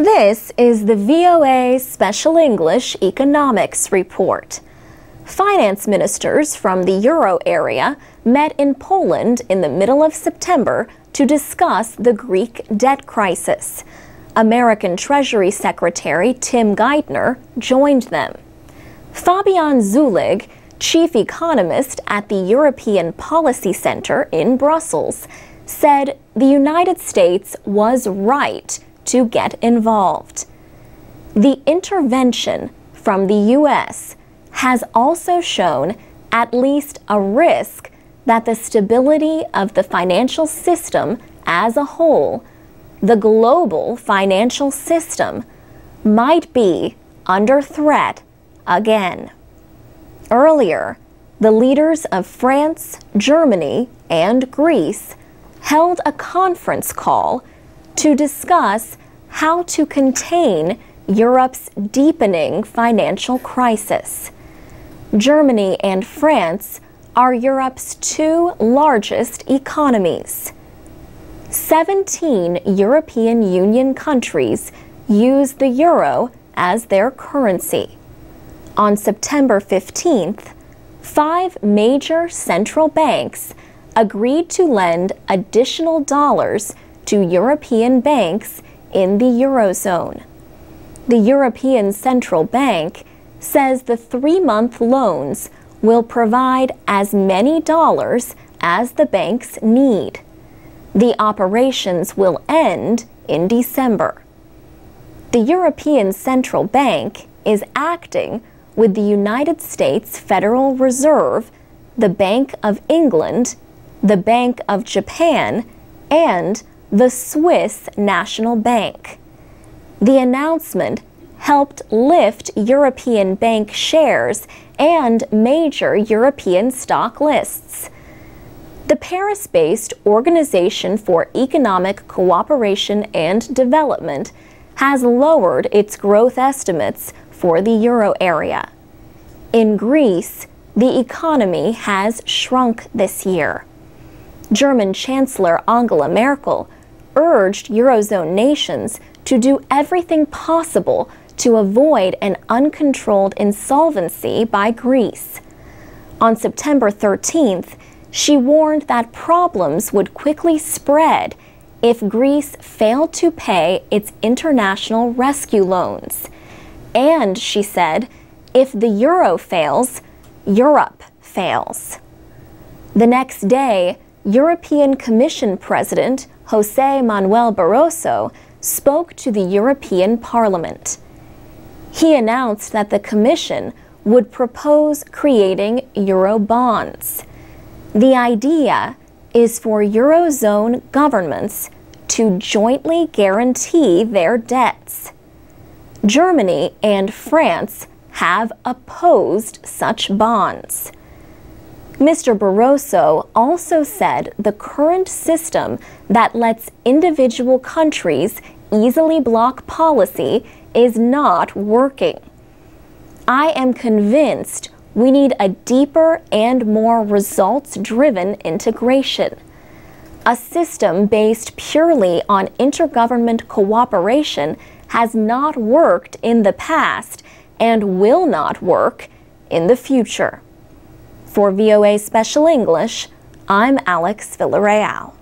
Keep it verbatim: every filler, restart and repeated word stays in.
This is the V O A Special English Economics Report. Finance ministers from the euro area met in Poland in the middle of September to discuss the Greek debt crisis. American Treasury Secretary Tim Geithner joined them. Fabian Zuleeg, chief economist at the European Policy Center in Brussels, said the United States was right to get involved. The intervention from the U S has also shown at least a risk that the stability of the financial system as a whole, the global financial system, might be under threat again. Earlier, the leaders of France, Germany, and Greece held a conference call to discuss how to contain Europe's deepening financial crisis. Germany and France are Europe's two largest economies. Seventeen European Union countries use the euro as their currency. On September fifteenth, five major central banks agreed to lend additional dollars to European banks in the eurozone. The European Central Bank says the three-month loans will provide as many dollars as the banks need. The operations will end in December. The European Central Bank is acting with the United States Federal Reserve, the Bank of England, the Bank of Japan, and the Swiss National Bank. The announcement helped lift European bank shares and major European stock lists. The Paris-based Organization for Economic Cooperation and Development has lowered its growth estimates for the euro area. In Greece, the economy has shrunk this year. German Chancellor Angela Merkel urged eurozone nations to do everything possible to avoid an uncontrolled insolvency by Greece. On September thirteenth, she warned that problems would quickly spread if Greece failed to pay its international rescue loans. And, she said, if the euro fails, Europe fails. The next day, European Commission President José Manuel Barroso spoke to the European Parliament. He announced that the Commission would propose creating eurobonds. The idea is for eurozone governments to jointly guarantee their debts. Germany and France have opposed such bonds. Mister Barroso also said the current system that lets individual countries easily block policy is not working. I am convinced we need a deeper and more results-driven integration. A system based purely on intergovernment cooperation has not worked in the past and will not work in the future. For V O A Special English, I'm Alex Villarreal.